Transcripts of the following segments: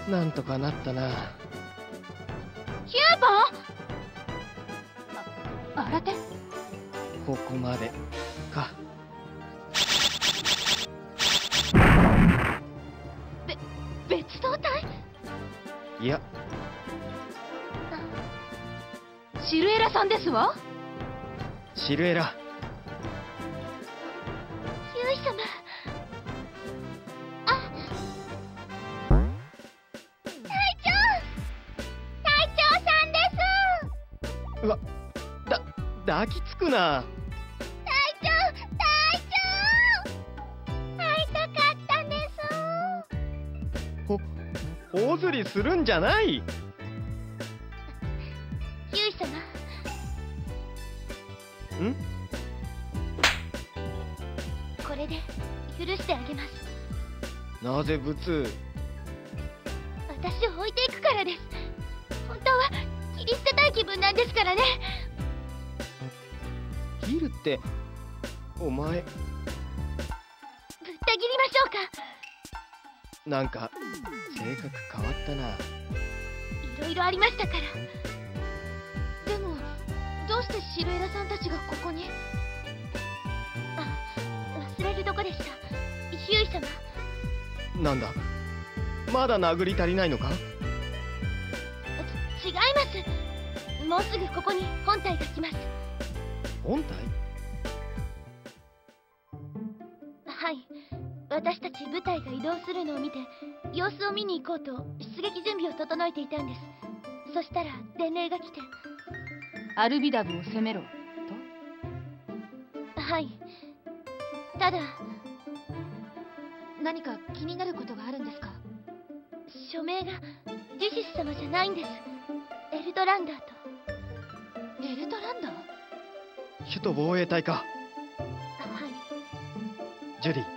なんとかなったな。 ヒューボン、あらてここまでか。 別動隊？ いや、 シルエラさんですわ。 シルエラ。 ヒューイ様。あ、隊長さんです。 うわ、抱きつくな。 隊長会いたかったんです。 頬ずりするんじゃない。 ヒューイ様。 ん？ これで許してあげます。 なぜブツ？ 私を置いていくからです。本当は切り捨てたい気分なんですからね。 切るってお前。 ぶった切りましょうか。 なんか性格変わったな。 いろいろありましたから。でもどうしてシルエラさんたちがここに？あ、忘れるとこでした。ヒューイ様。 なんだ、まだ殴り足りないのか？ 違います。もうすぐここに本隊が来ます。 本体？ はい、私たち部隊が移動するのを見て様子を見に行こうと出撃準備を整えていたんです。そしたら伝令が来て。 アルビダブを攻めろと？ はい。ただ、何か気になることがあるんですか？署名がジュシス様じゃないんです。エルドランダーと。エルドランダー？ 首都防衛隊か。 はい。 ジュディ。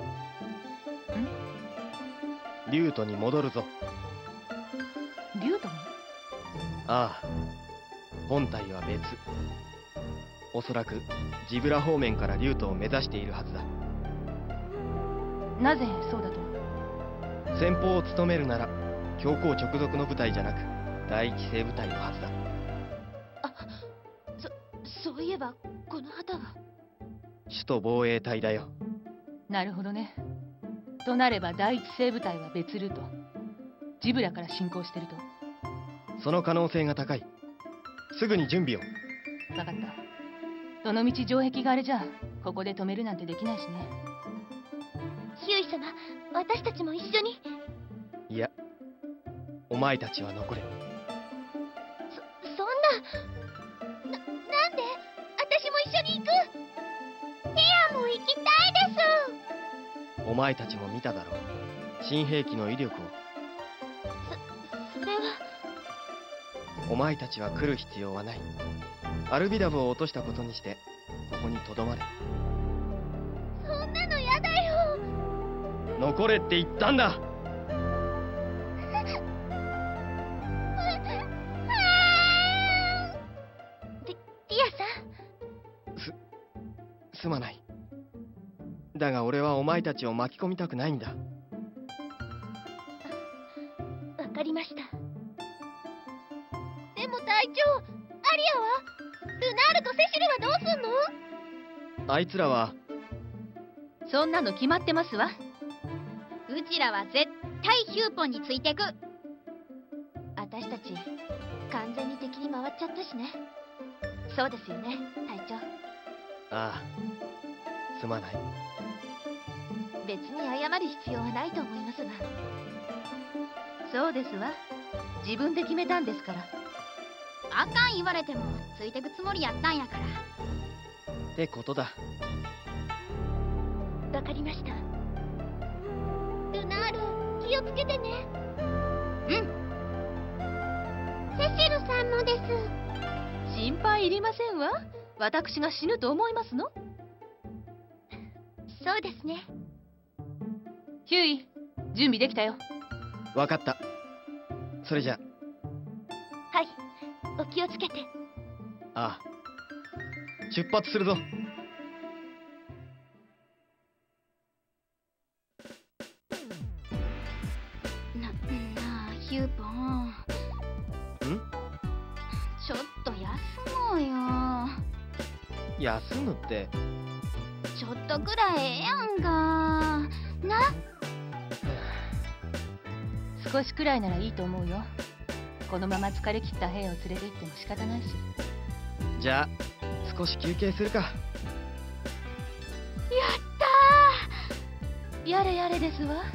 リュートに戻るぞ。 リュートに？ ああ、本体は別。おそらくジブラ方面からリュートを目指しているはずだ。 なぜそうだと？ 先鋒を務めるなら教皇直属の部隊じゃなく第一西部隊のはずだ。 そういえばこの旗は首都防衛隊だよ。 なるほどね。となれば第一西部隊は別ルート、ジブラから進行してると？ その可能性が高い。すぐに準備を。 分かった。どのみち城壁があれじゃここで止めるなんてできないしね。 ヒューイ様、私たちも一緒に。 いや、お前たちは残れ。 そんな。なんで私も一緒に行く。ティアも行きたいです。 お前たちも見ただろう、新兵器の威力を。 それは。 お前たちは来る必要はない。アルビダブを落としたことにしてここにとどまれ。 そんなのやだよ。 残れって言ったんだ。 ティアさん。 すまない。だが俺はお前たちを巻き込みたくないんだ。 わかりました。でも隊長、アリアは？ルナールとセシルはどうすんの？ あいつらは。 そんなの決まってますわ。 うちらは絶対ヒューポンについてく。私たち完全に敵に回っちゃったしね。そうですよね、隊長。 ああ、すまない。 別に謝る必要はないと思いますが。 そうですわ。自分で決めたんですから。 あかん言われてもついてくつもりやったんやから。 ってことだ。 わかりました。ルナール、気をつけてね。うん。セシルさんもです。 心配いりませんわ。私が死ぬと思いますの？ そうですね。 ヒューイ、準備できたよ。 わかった。それじゃ。 はい、お気をつけて。 ああ、出発するぞ。 なヒューポン。ちょっと休もうよ。 休むって。 ちょっとくらいええやんかな。 少しくらいならいいと思うよ。このまま疲れ切った兵を連れて行っても仕方ないし。 じゃあ少し休憩するか。 やったー。 やれやれですわ。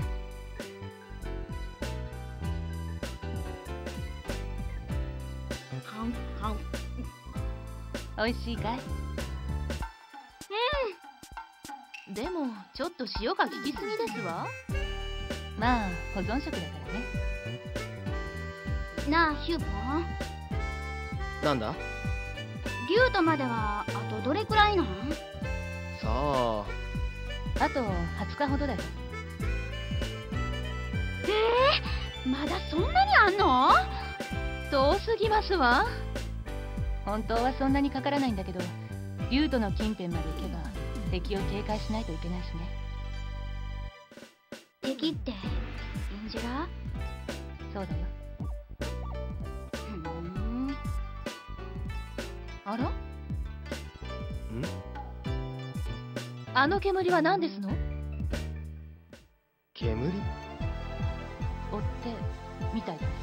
おいしいかい？ でもちょっと塩が効きすぎですわ。 まあ保存食だからね。 なあヒューポン。 なんだ？ リュートまではあとどれくらいなん？ さあ。 あと20日ほどだよ。 まだそんなにあんの？ 遠すぎますわ。本当はそんなにかからないんだけど、リュートの近辺まで行けば敵を警戒しないといけないしね。 敵ってインジェラ？ そうだよ。 あら？ あの煙は何ですの？ 煙？ 追ってみたいだね。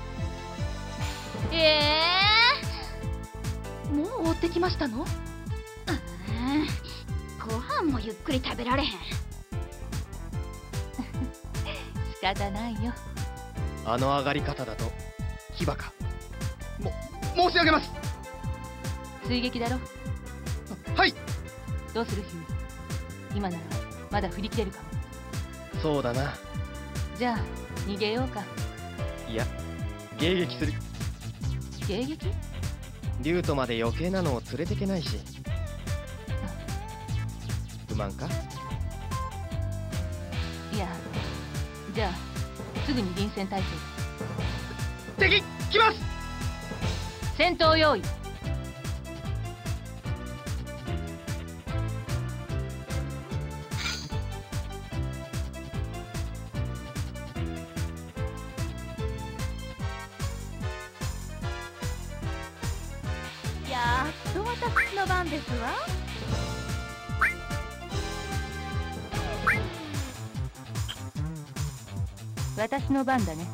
もう追ってきましたの？ ご飯もゆっくり食べられへん。 仕方ないよ。 あの上がり方だと牙か。申し上げます。 追撃だろ。 はい。 どうするヒュー？今ならまだ振り切れるかも。 そうだな。 じゃあ逃げようか。 いや、迎撃する。 迎撃？ リュートまで余計なのを連れてけないし。不満か？ いや、じゃあすぐに臨戦態勢。 敵来ます。 戦闘用意。 やっと私の番ですわ。 私の番だね。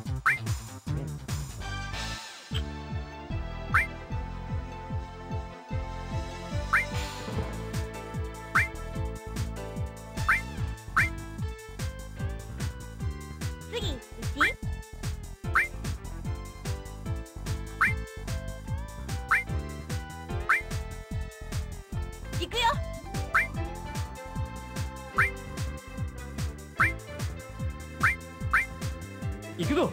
次、行くよ。 行くぞ。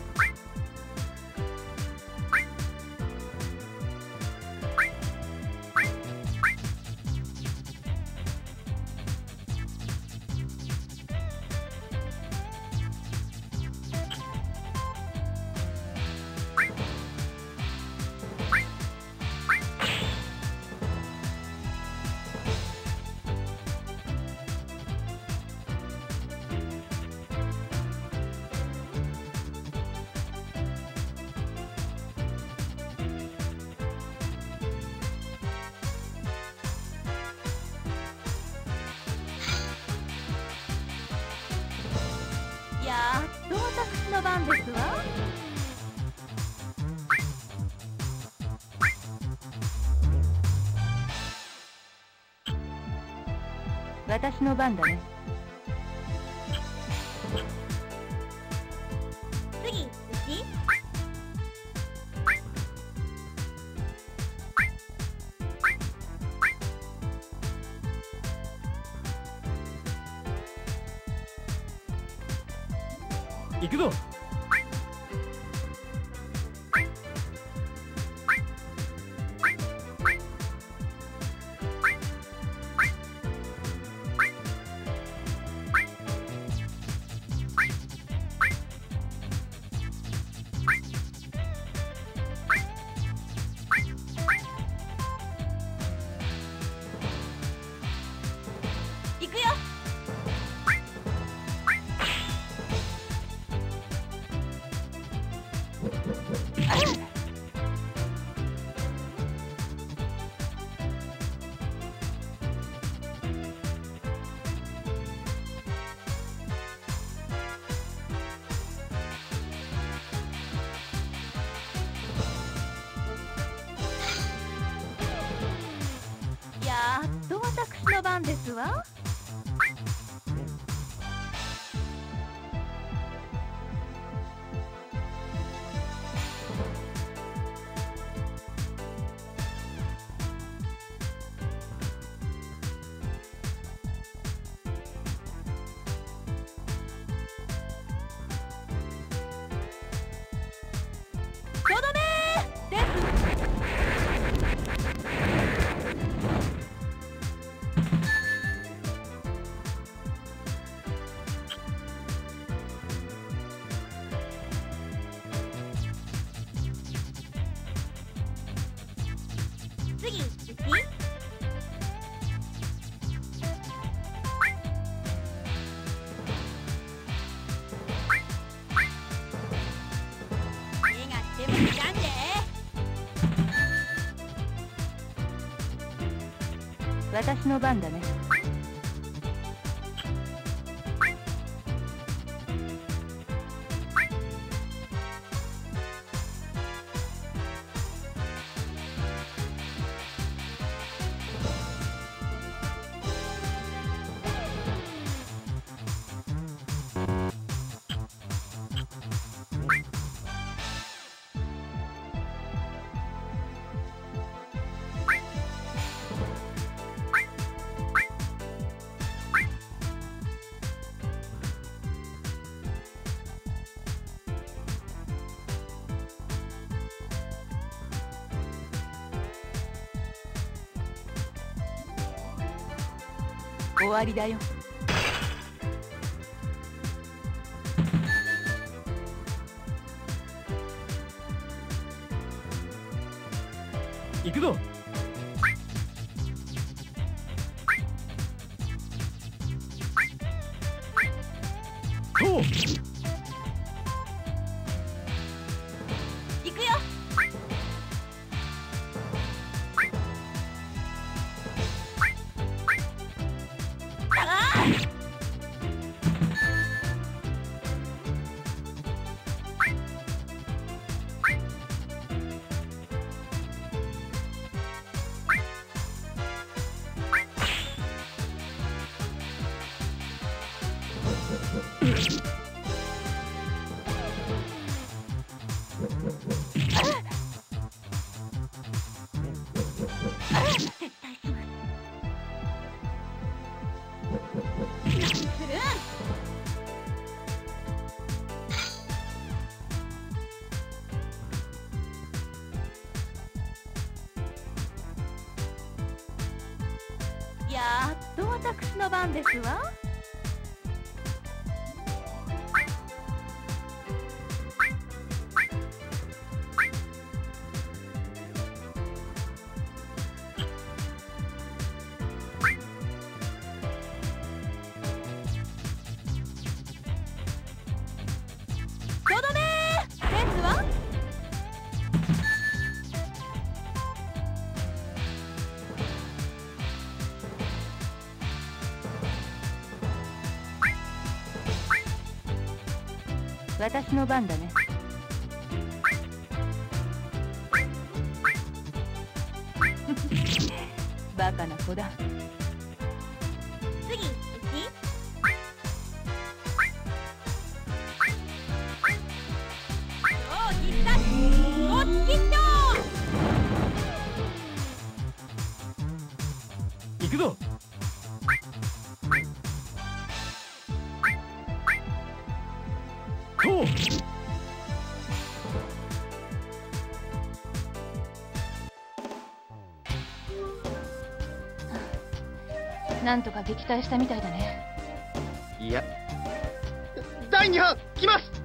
やっと私の番ですわ。 私の番だね。 次、 行くぞ。 行くよ。 私の番ですわ。とどめです。 次行き。手がしてもいらんで。 私の番だね。終わりだよ。 行くぞ。そう。 行くよ。絶対します。何する？ やっと私の番ですわ。とどめですわ。私の番だね。バカな子だ。 次行き。超必殺ゴッキット。 行くぞ。そう。 なんとか撃退したみたいだね。 いや、第2波来ます。